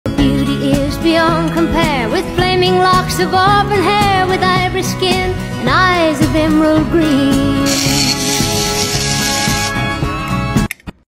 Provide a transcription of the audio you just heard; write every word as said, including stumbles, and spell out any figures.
Beauty is beyond compare, with flaming locks of auburn hair, with ivory skin and eyes of emerald green.